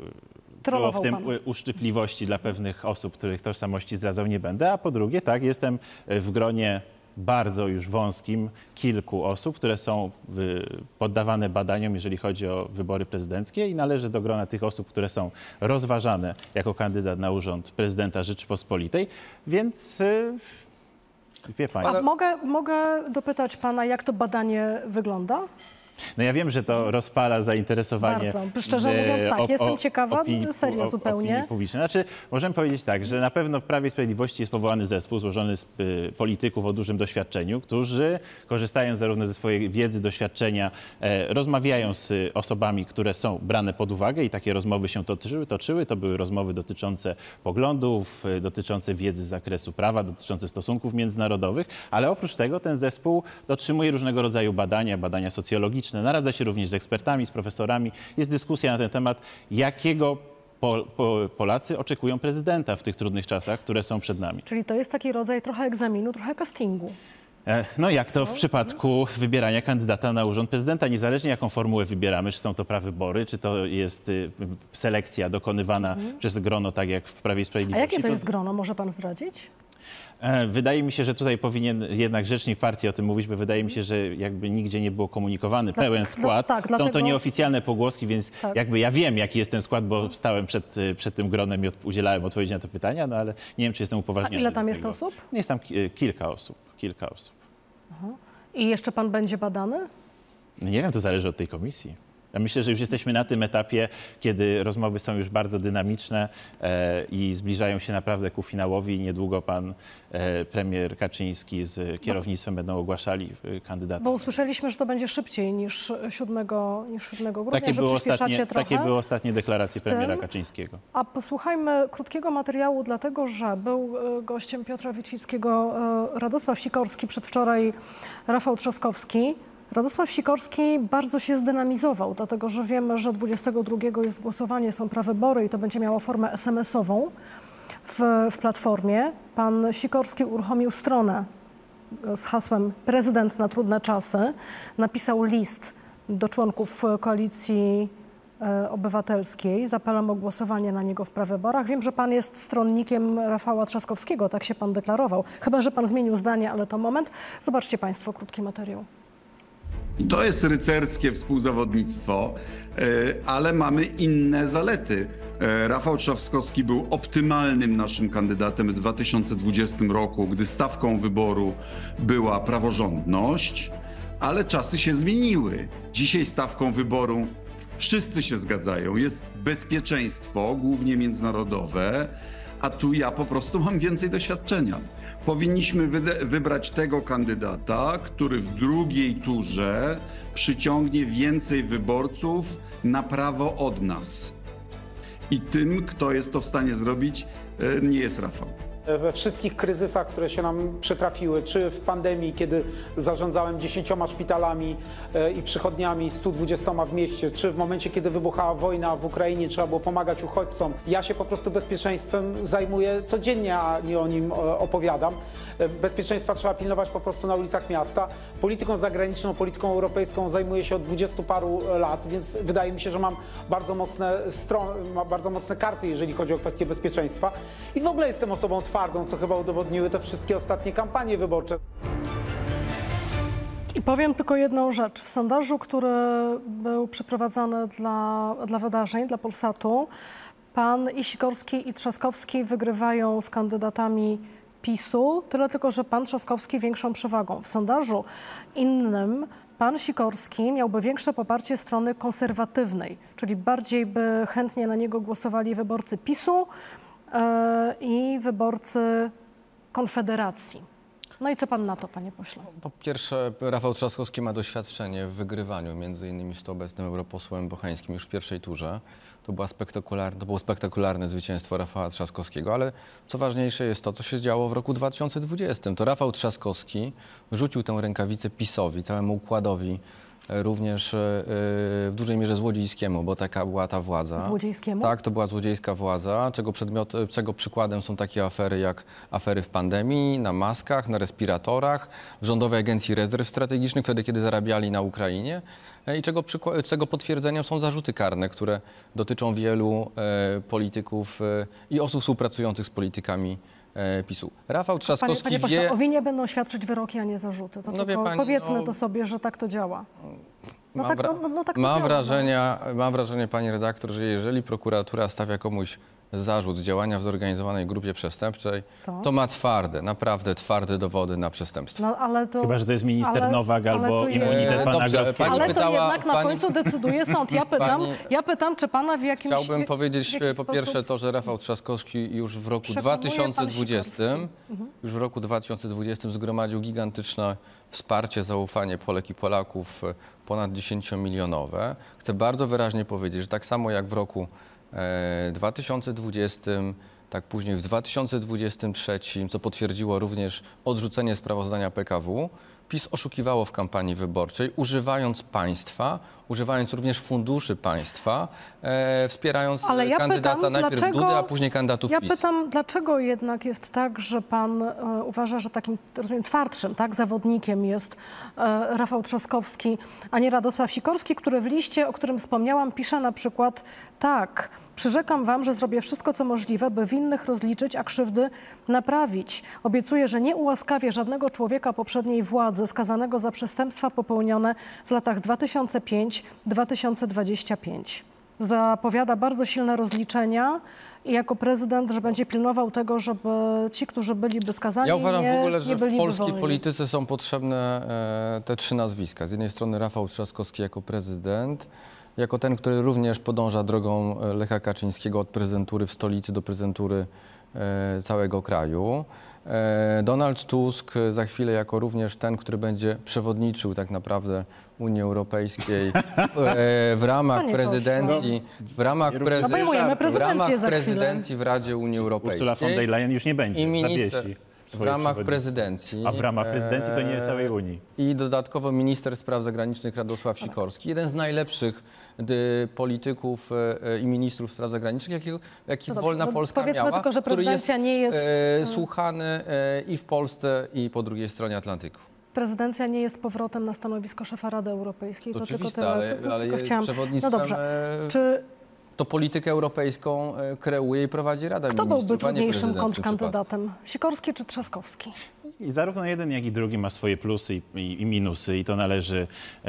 w Trollował tym pan. u- uszczypliwości dla pewnych osób, których tożsamości zdradzał nie będę, a po drugie, tak, jestem w gronie bardzo już wąskim kilku osób, które są y, poddawane badaniom, jeżeli chodzi o wybory prezydenckie i należę do grona tych osób, które są rozważane jako kandydat na urząd prezydenta Rzeczypospolitej, więc y, wie pani. A mogę, mogę dopytać pana, jak to badanie wygląda? No ja wiem, że to rozpala zainteresowanie. Bardzo. Szczerze e, mówiąc tak, op- jestem o- ciekawa, opinii, serio o- zupełnie. Opinii publicznej. Znaczy, możemy powiedzieć tak, że na pewno w Prawie i Sprawiedliwości jest powołany zespół złożony z y, polityków o dużym doświadczeniu, którzy korzystają zarówno ze swojej wiedzy, doświadczenia, e, rozmawiają z y, osobami, które są brane pod uwagę i takie rozmowy się toczyły. toczyły. To były rozmowy dotyczące poglądów, y, dotyczące wiedzy z zakresu prawa, dotyczące stosunków międzynarodowych, ale oprócz tego ten zespół dotrzymuje różnego rodzaju badania, badania socjologiczne, naradza się również z ekspertami, z profesorami. Jest dyskusja na ten temat, jakiego po, po, Polacy oczekują prezydenta w tych trudnych czasach, które są przed nami. Czyli to jest taki rodzaj trochę egzaminu, trochę castingu. E, No jak to w przypadku wybierania kandydata na urząd prezydenta, niezależnie jaką formułę wybieramy, czy są to prawybory, czy to jest y, selekcja dokonywana przez grono, tak jak w Prawie i A Sprawiedliwości. jakie to jest grono, może pan zdradzić? E, Wydaje mi się, że tutaj powinien jednak rzecznik partii o tym mówić, bo wydaje mi się, że jakby nigdzie nie było komunikowany Dla- pełen dla- skład. tak, Są dlatego- to nieoficjalne pogłoski, więc Tak. jakby ja wiem, jaki jest ten skład, bo stałem przed, y, przed tym gronem i od, udzielałem odpowiedzi na te pytania, no ale nie wiem, czy jestem upoważniony. A ile do tam jest tego. osób? Jest tam ki- kilka osób, kilka osób. I jeszcze pan będzie badany? No nie wiem, to zależy od tej komisji. Ja myślę, że już jesteśmy na tym etapie, kiedy rozmowy są już bardzo dynamiczne e, i zbliżają się naprawdę ku finałowi. Niedługo pan e, premier Kaczyński z kierownictwem będą ogłaszali e, kandydatów. Bo usłyszeliśmy, że to będzie szybciej niż siódmego, niż siódmego grudnia, Takie że były, przyspieszacie ostatnie, trochę. takie były ostatnie deklaracje w tym. premiera Kaczyńskiego. A posłuchajmy krótkiego materiału, dlatego że był e, gościem Piotra Witwickiego e, Radosław Sikorski, przedwczoraj Rafał Trzaskowski. Radosław Sikorski bardzo się zdynamizował, dlatego że wiemy, że dwudziestego drugiego jest głosowanie, są prawybory i to będzie miało formę es em esową w, w Platformie. Pan Sikorski uruchomił stronę z hasłem prezydent na trudne czasy. Napisał list do członków Koalicji e, Obywatelskiej z apelem o głosowanie na niego w prawyborach. Wiem, że pan jest stronnikiem Rafała Trzaskowskiego, tak się pan deklarował. Chyba że pan zmienił zdanie, ale to moment. Zobaczcie państwo krótki materiał. I to jest rycerskie współzawodnictwo, ale mamy inne zalety. Rafał Trzaskowski był optymalnym naszym kandydatem w dwa tysiące dwudziestym roku, gdy stawką wyboru była praworządność, ale czasy się zmieniły. Dzisiaj stawką wyboru, wszyscy się zgadzają, jest bezpieczeństwo, głównie międzynarodowe, a tu ja po prostu mam więcej doświadczenia. Powinniśmy wybrać tego kandydata, który w drugiej turze przyciągnie więcej wyborców na prawo od nas. I tym, kto jest to w stanie zrobić, nie jest Rafał. We wszystkich kryzysach, które się nam przytrafiły, czy w pandemii, kiedy zarządzałem dziesięcioma szpitalami i przychodniami, stu dwudziestoma w mieście, czy w momencie, kiedy wybuchała wojna w Ukrainie, trzeba było pomagać uchodźcom. Ja się po prostu bezpieczeństwem zajmuję codziennie, a nie o nim opowiadam. Bezpieczeństwa trzeba pilnować po prostu na ulicach miasta. Polityką zagraniczną, polityką europejską zajmuję się od dwudziestu paru lat, więc wydaje mi się, że mam bardzo mocne strony, mam bardzo mocne karty, jeżeli chodzi o kwestie bezpieczeństwa. I w ogóle jestem osobą twardą, co chyba udowodniły te wszystkie ostatnie kampanie wyborcze. I powiem tylko jedną rzecz. W sondażu, który był przeprowadzany dla, dla wydarzeń, dla Polsatu, pan i Sikorski, i Trzaskowski wygrywają z kandydatami PiSu, tyle tylko, że pan Trzaskowski większą przewagą. W sondażu innym pan Sikorski miałby większe poparcie strony konserwatywnej, czyli bardziej by chętnie na niego głosowali wyborcy PiSu yy, i wyborcy Konfederacji. No i co pan na to, panie pośle? Po pierwsze, Rafał Trzaskowski ma doświadczenie w wygrywaniu, między innymi z to obecnym europosłem Bocheńskim już w pierwszej turze. To, była spektakularne, to było spektakularne zwycięstwo Rafała Trzaskowskiego, ale co ważniejsze jest to, co się działo w roku dwa tysiące dwudziestym. To Rafał Trzaskowski rzucił tę rękawicę PiS-owi, całemu układowi, również w dużej mierze złodziejskiemu, bo taka była ta władza. Złodziejskiemu? Tak, to była złodziejska władza, czego, przedmiot, czego przykładem są takie afery jak afery w pandemii, na maskach, na respiratorach, w Rządowej Agencji Rezerw Strategicznych, wtedy kiedy zarabiali na Ukrainie i czego, czego potwierdzeniem są zarzuty karne, które dotyczą wielu e, polityków e, i osób współpracujących z politykami PiSu. Rafał Trzaskowski Panie, panie pośle, wie... o winie będą świadczyć wyroki, a nie zarzuty. To no tylko pani, powiedzmy no... to sobie, że tak to działa. No mam tak, wra... no, no, tak to mam, działa, wrażenia, no. mam wrażenie, pani redaktor, że jeżeli prokuratura stawia komuś zarzut działania w zorganizowanej grupie przestępczej, to, to ma twarde, naprawdę twarde dowody na przestępstwo. No, ale to, Chyba że to jest minister ale, Nowak ale albo immunitet jest... pana Dobrze, Grodzkiego. pani Ale pytała, to jednak na pani... końcu decyduje sąd. Ja pytam, Pani... ja pytam, czy pana w jakimś... Chciałbym w, powiedzieć w po pierwsze to, że Rafał Trzaskowski już w roku Przekonuje dwa tysiące dwudziestym, mhm. już w roku dwa tysiące dwudziestym zgromadził gigantyczne wsparcie, zaufanie Polek i Polaków ponaddziesięciomilionowe. Chcę bardzo wyraźnie powiedzieć, że tak samo jak w roku e, dwa tysiące dwudziestym, tak później w dwa tysiące dwudziestym trzecim, co potwierdziło również odrzucenie sprawozdania P K W, PiS oszukiwało w kampanii wyborczej, używając państwa, używając również funduszy państwa, e, wspierając Ale ja kandydata pytam, najpierw dlaczego, Dudy, a później kandydatów ja PiS. Ja pytam, dlaczego jednak jest tak, że pan e, uważa, że takim rozumiem, twardszym tak, zawodnikiem jest e, Rafał Trzaskowski, a nie Radosław Sikorski, który w liście, o którym wspomniałam, pisze na przykład tak: przyrzekam wam, że zrobię wszystko, co możliwe, by winnych rozliczyć, a krzywdy naprawić. Obiecuję, że nie ułaskawię żadnego człowieka poprzedniej władzy skazanego za przestępstwa popełnione w latach dwa tysiące piąty do dwa tysiące dwudziestego piątego. Zapowiada bardzo silne rozliczenia i jako prezydent, że będzie pilnował tego, żeby ci, którzy byliby skazani, Ja uważam nie, w ogóle, nie że w byliby polskiej wolni. polityce są potrzebne e, te trzy nazwiska. Z jednej strony Rafał Trzaskowski jako prezydent, jako ten, który również podąża drogą Lecha Kaczyńskiego od prezydentury w stolicy do prezydentury e, całego kraju. E, Donald Tusk za chwilę jako również ten, który będzie przewodniczył tak naprawdę Unii Europejskiej e, w ramach Panie prezydencji, w ramach, prezy- Obejmujemy w prezydencję ramach za chwilę. prezydencji w Radzie Unii Europejskiej. Ursula von der Leyen już nie będzie, I minister, zawiesi w swoje ramach przewodnictwo. prezydencji. A w ramach prezydencji to nie e, całej Unii. I dodatkowo minister spraw zagranicznych Radosław Sikorski, jeden z najlepszych dy, polityków e, i ministrów spraw zagranicznych, jakich, jakich No dobrze, wolna no Polska powiedzmy miała, tylko, że który prezydencja nie jest, e, słuchany e, i w Polsce, i po drugiej stronie Atlantyku. Prezydencja nie jest powrotem na stanowisko szefa Rady Europejskiej. To To tylko oczywiste, tyle. ale, To- to ale tylko jest chciałam- przewodnictwem, No dobrze. e, Czy to politykę europejską e, kreuje i prowadzi Rada kto Ministrów, byłby a nie trudniejszym prezydent w tym przypadku. kontrkandydatem? Sikorski czy Trzaskowski? I zarówno jeden, jak i drugi ma swoje plusy i, i, i minusy i to należy e,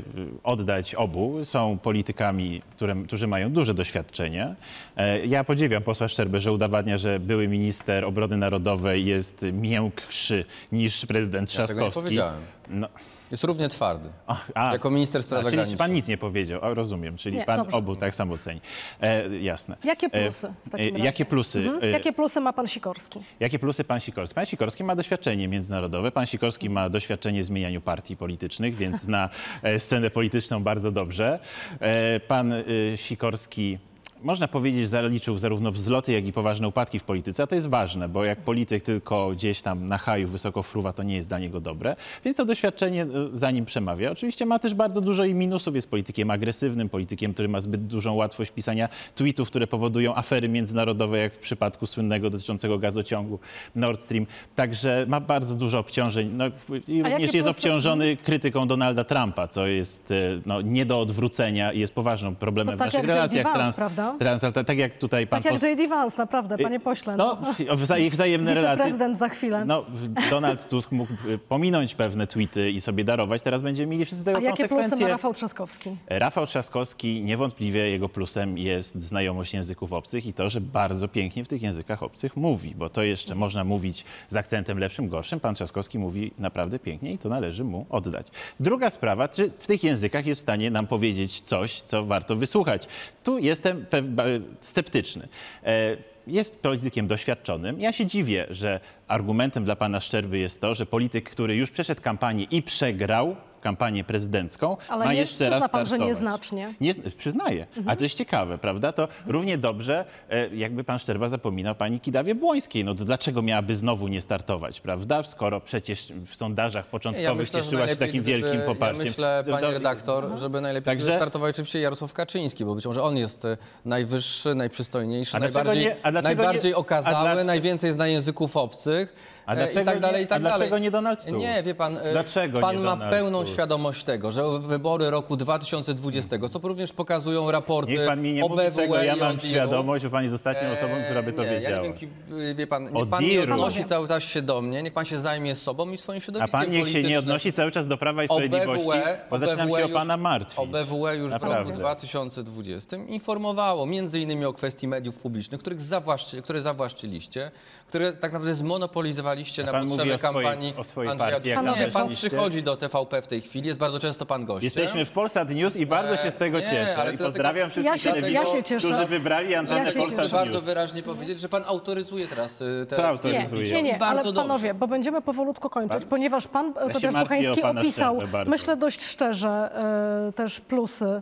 oddać obu. Są politykami, które, którzy mają duże doświadczenie. E, ja podziwiam posła Szczerbę, że udowadnia, że były minister obrony narodowej jest miększy niż prezydent Ja tego nie Trzaskowski. powiedziałem. No, Jest równie twardy. a, a, Jako minister spraw a, czyli zagranicznych. pan nic nie powiedział, o, rozumiem, czyli Nie, pan dobrze. obu tak samo ceni. E, jasne. Jakie E, plusy w takim e, razie? Jakie plusy? Mhm. E, Jakie plusy ma pan Sikorski? Jakie plusy pan Sikorski? Pan Sikorski ma doświadczenie międzynarodowe. Pan Sikorski ma doświadczenie w zmienianiu partii politycznych, więc zna e, scenę polityczną bardzo dobrze. E, Pan e, Sikorski, można powiedzieć, zaliczył zarówno wzloty, jak i poważne upadki w polityce, a to jest ważne, bo jak polityk tylko gdzieś tam na haju wysoko fruwa, to nie jest dla niego dobre, więc to doświadczenie e, za nim przemawia. Oczywiście ma też bardzo dużo i minusów, jest politykiem agresywnym, politykiem, który ma zbyt dużą łatwość pisania tweetów, które powodują afery międzynarodowe, jak w przypadku słynnego dotyczącego gazociągu Nord Stream. Także ma bardzo dużo obciążeń. No, w- i A również jakie jest plusy- obciążony krytyką Donalda Trumpa, co jest e, no, nie do odwrócenia i jest poważnym problemem To w tak naszych jak J D relacjach Vance, trans, prawda? transalta- tak jak tutaj pan Tak jak poseł- J D Vance, naprawdę, panie pośle. no, wza- wzajemne relacje. Wiceprezydent za chwilę. No, Donald Tusk mógł y, pominąć pewne tweety i sobie darować. Teraz będziemy mieli wszyscy tego A jakie plusy konsekwencje. ma Rafał Trzaskowski? Rafał Trzaskowski, niewątpliwie jego plusem jest znajomość języków obcych i to, że bardzo pięknie w tych językach obcych mówi, bo to jeszcze można mówić z akcentem lepszym, gorszym. Pan Trzaskowski mówi naprawdę pięknie i to należy mu oddać. Druga sprawa, czy w tych językach jest w stanie nam powiedzieć coś, co warto wysłuchać. Tu jestem pew- ba- sceptyczny. E, Jest politykiem doświadczonym. Ja się dziwię, że argumentem dla pana Szczerby jest to, że polityk, który już przeszedł kampanię i przegrał kampanię prezydencką, Ale ma nie- jeszcze przyzna raz pan, że startować. nieznacznie. Nie, przyznaję, a to jest ciekawe, prawda? To równie dobrze, e, jakby pan Szczerba zapominał pani Kidawie Błońskiej. No to dlaczego miałaby znowu nie startować, prawda? Skoro przecież w sondażach początkowych cieszyła się najlepiej, takim gdyby- wielkim poparciem. Ja myślę, To- panie to- redaktor, żeby najlepiej Także- Także... startował oczywiście Jarosław Kaczyński, bo być może on jest e, najwyższy, najprzystojniejszy, A dlaczego najbardziej, nie- a dlaczego najbardziej nie- a okazały, dlaczego- najwięcej zna języków obcych. A e, dlaczego I tak dalej, nie- i tak a dlaczego dalej. nie Donald Tusk? Nie, wie pan, e, Dlaczego pan nie ma Donald pełną Tusk? świadomość tego, że wybory roku dwa tysiące dwudziestego, co również pokazują raporty Niech pan mi nie o mówi, B W E czego ja i mam o D I R-u. świadomość, bo pan jest ostatnią osobą, która by to nie, wiedziała. Ja nie wiem, ki, wie pan, O niech pan nie D I R-u. odnosi cały czas się do mnie, niech pan się zajmie sobą i swoim A środowiskiem pan niech się nie politycznym. odnosi cały czas do Prawa i O Sprawiedliwości, B W E bo zaczynam się o pana martwić. O B W E już w Naprawdę. roku dwa tysiące dwudziestym informowało między innymi o kwestii mediów publicznych, których zawłaszczy, które zawłaszczyliście, które tak naprawdę zmonopolizowaliście A na pan mówi potrzeby o swojej- kampanii o swojej Andrzeja partii, jak Dudy. tam Nie, pan weszliście? przychodzi do T V P w tej chwili, jest bardzo często pan gościem. Jesteśmy w Polsat News i bardzo się z tego nie, cieszę. ale I to pozdrawiam tylko- wszystkich Ja się- telewizorów, ja się cieszę. którzy wybrali antenę Ja się Polsat cieszę. Chcę bardzo News. wyraźnie powiedzieć, że pan autoryzuje teraz y, te Co te- autoryzuje? Nie, nie, nie, I bardzo ale dobrze. panowie, bo będziemy powolutku kończyć, ponieważ pan Ja się Tadeusz martwię Bocheński o pana opisał, Szczerbę bardzo. myślę dość szczerze, e, też plusy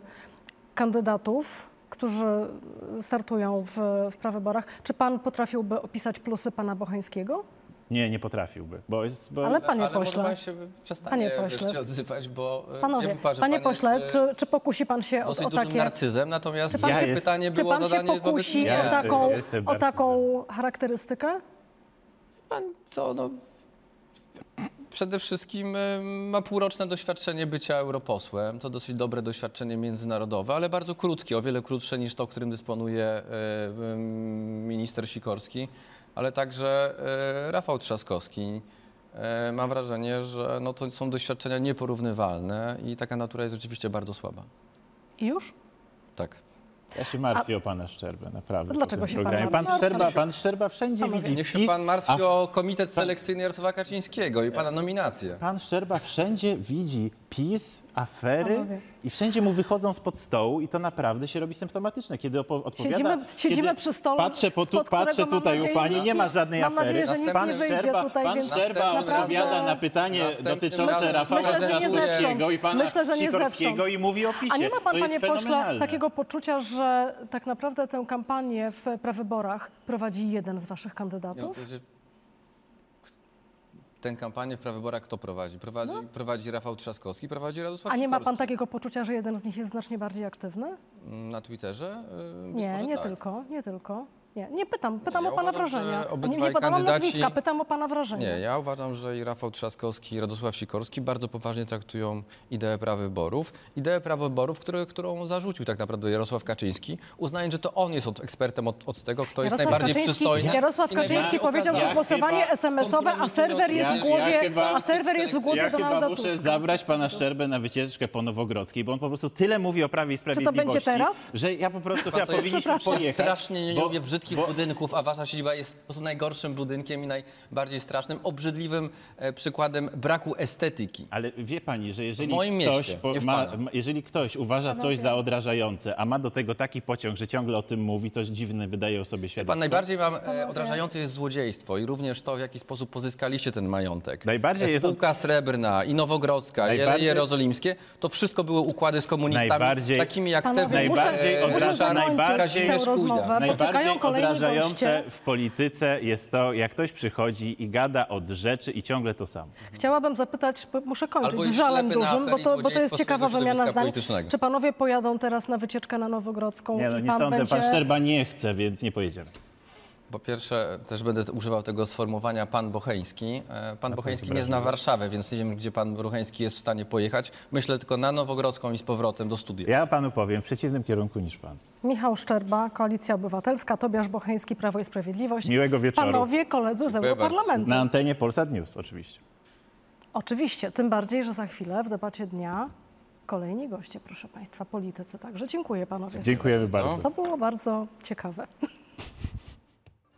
kandydatów, którzy startują w, w prawyborach. Czy pan potrafiłby opisać plusy pana Bocheńskiego? Nie, nie potrafiłby, bo jest... Bo... Ale panie ale może pośle, pan się przestanie Panie pośle. wreszcie odzywać, bo y, panowie, wiem, pan, że panie pan jest, pośle, y, czy, czy pokusi pan się o, dosyć o dużym takie... narcyzem, natomiast Czy pan, Ja nasze jest- pytanie czy było pan się zadanie wobec pokusi mnie. o Jestem- taką, jestem o narcyzem. taką charakterystykę? Pan co, no... Przede wszystkim y, ma półroczne doświadczenie bycia europosłem. To dosyć dobre doświadczenie międzynarodowe, ale bardzo krótkie, o wiele krótsze niż to, którym dysponuje y, y, minister Sikorski, ale także y, Rafał Trzaskowski. Y, mam wrażenie, że no, to są doświadczenia nieporównywalne i taka natura jest rzeczywiście bardzo słaba. I już? Tak. Ja się martwię o pana Szczerbę, naprawdę. To dlaczego po tym się pan programie. martwi? Pan Szczerba, Martwi się. pan Szczerba wszędzie Panowie. widzi Niech się PiS, pan martwi a o komitet selekcyjny Jarosława Kaczyńskiego i pana nominację. Pan Szczerba wszędzie widzi PiS, afery Panowie. i wszędzie mu wychodzą spod stołu i to naprawdę się robi symptomatyczne. Kiedy opo- odpowiada... Siedzimy, siedzimy kiedy przy stole, Patrzę, po, tu, spod patrzę którego, mam tutaj nadzieję, u pani, nic nie ma nie- żadnej mam afery. nadzieję, że nic pan nie wyjdzie Szczerba, tutaj, pan więc Szczerba naprawdę- odpowiada na pytanie Następnym dotyczące razem Rafała myślę, że nie Trzaskowskiego zewsząd. i pana Myślę, że nie Sikorskiego zewsząd. i mówi o PiSie. A nie ma pan, to jest panie pośle, fenomenalne. takiego poczucia, że tak naprawdę tę kampanię w prawyborach prowadzi jeden z waszych kandydatów? Tę kampanię w prawyborach kto prowadzi? Prowadzi, prowadzi Rafał Trzaskowski, prowadzi Radosław A nie ma pan Sikorski. takiego poczucia, że jeden z nich jest znacznie bardziej aktywny? Na Twitterze? Yy, być Nie, może nie tak. tylko, nie tylko. Nie, nie pytam, pytam ja o pana uważam, że wrażenia. Nie, obydwaj nie podałam kandydaci- nazwiska, pytam o pana wrażenia. Nie, ja uważam, że i Rafał Trzaskowski, i Radosław Sikorski bardzo poważnie traktują ideę prawyborów. Ideę prawyborów, które, którą zarzucił tak naprawdę Jarosław Kaczyński, uznając, że to on jest od, ekspertem od, od tego, kto jest Jarosław najbardziej Kaczyński- przystojny. Jarosław i najbardziej Kaczyński powiedział, że okazany. głosowanie chyba es em es owe, a serwer jest w Ja- głowie, ja chyba- a serwer jest w głowie Ja Donalda chyba muszę Tuska. zabrać pana Szczerbę na wycieczkę po Nowogrodzkiej, bo on po prostu tyle mówi o Prawie i to Sprawiedliwości, będzie teraz? że ja po prostu chyba Co jest- powinniśmy Przepraszam. Ja pojechać. strasznie nie bo- lubię brzydkich bo- budynków, a wasza siedziba jest po prostu najgorszym budynkiem i najbardziej strasznym, obrzydliwym e, przykładem braku estetyki. Ale wie pani, że jeżeli W moim ktoś, mieście, po- nie w ma, pana. ma- jeżeli ktoś uważa coś za odrażające, a ma do tego taki pociąg, że ciągle o tym mówi, to dziwne wydaje o sobie świadectwo. Pan najbardziej mam e, odrażające jest złodziejstwo i również to, w jaki sposób pozyskaliście ten majątek. Najbardziej E, jest- Spółka Srebrna i Nowogrodzka, i Najbardziej- Jerozolimskie, to wszystko były układy z komunistami, Najbardziej- takimi jak Panowie, te muszę- Najbardziej e, muszę odraża, zakończyć najbardziej, tę rozmowę, bo najbardziej czekają kolejni odrażające goście. w polityce jest to, jak ktoś przychodzi i gada od rzeczy i ciągle to samo. Chciałabym zapytać, bo muszę kończyć, Albo z jest żalem ślepy na dużym, bo afery i to, bo to jest złodziejstwo ciekawa swojego wymiana środowiska zdań. politycznego. Czy panowie pojadą teraz na wycieczkę na Nowogrodzką Nie, no, i nie pan sądzę, będzie... pan Szczerba nie chce, więc nie pojedziemy. Po pierwsze, też będę używał tego sformułowania pan Bocheński. E, Pan Bocheński nie jest zna Warszawy, więc nie wiem, gdzie pan Bocheński jest w stanie pojechać. Myślę tylko na Nowogrodzką i z powrotem do studia. Ja panu powiem w przeciwnym kierunku niż pan. Michał Szczerba, Koalicja Obywatelska, Tobiasz Bocheński, Prawo i Sprawiedliwość. Miłego wieczoru. Panowie, koledzy z Dziękuję Europarlamentu. Na antenie Polsat News oczywiście. Oczywiście, tym bardziej, że za chwilę w debacie dnia kolejni goście, proszę państwa, politycy. Także dziękuję panowie. Dziękujemy serdecznie. bardzo. To było bardzo ciekawe.